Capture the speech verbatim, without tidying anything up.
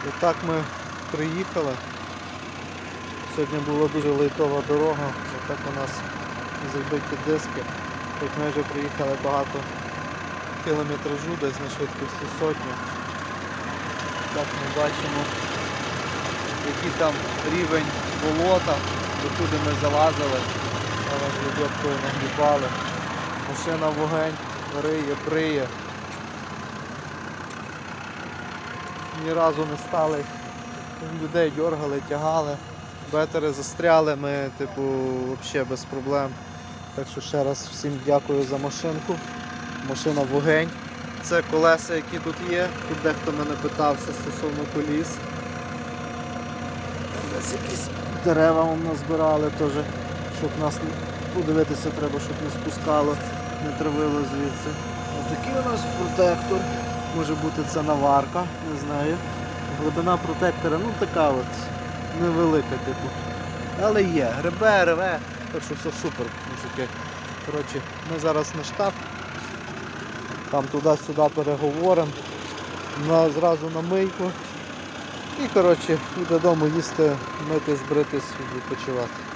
І так ми приїхали. Сьогодні була дуже лайтова дорога, отак у нас забиті диски. Хоч ми вже приїхали багато кілометражу, десь на швидкості сотню. Так ми бачимо, який там рівень болота, докуди ми залазили, зараз відьоткою нагрібали. Машина вогонь, риє, бриє. Ні разу не стали, людей дергали, тягали, бетери застряли, ми типу взагалі без проблем. Так що ще раз всім дякую за машинку. Машина вогонь. Це колеса, які тут є. Тут дехто мене питався стосовно коліс. Десь якісь дерева вам назбирали теж, щоб нас подивитися треба, щоб не спускало, не травило звідси. Ось такий у нас протектор. Може бути це наварка, не знаю. Глибина протектора, ну така от, невелика, типу. Але є, гребе, реве, так що все супер, мужики. Коротше, ми зараз на штаб, там туди-сюди переговоримо, на, зразу на мийку. І, коротше, і додому їсти, митись, бритись, відпочивати.